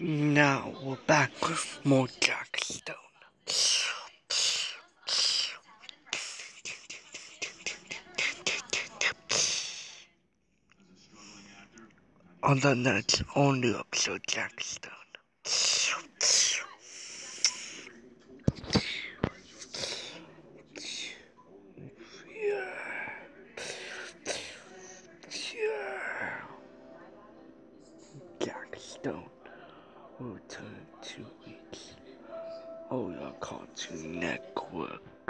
Now we're back with more Jack Stone. On the next all-new episode, Jack Stone. Jack Stone will return in 2 weeks. Oh, your Cartoon Network.